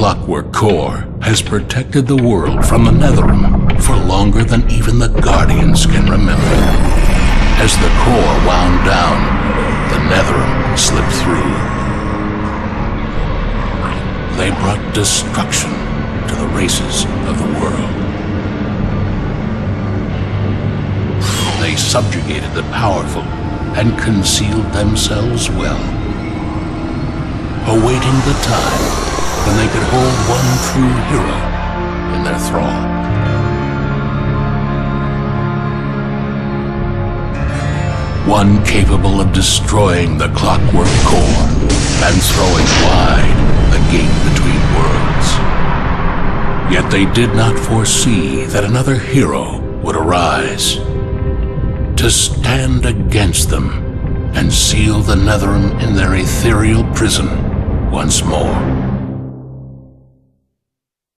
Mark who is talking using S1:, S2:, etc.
S1: Clockwork Core has protected the world from the Netherim for longer than even the Guardians can remember. As the core wound down, the Netherim slipped through. They brought destruction to the races of the world. They subjugated the powerful and concealed themselves well, awaiting the time when they could hold one true hero in their thrall. One capable of destroying the Clockwork Core and throwing wide the gate between worlds. Yet they did not foresee that another hero would arise to stand against them and seal the Netherim in their ethereal prison once more.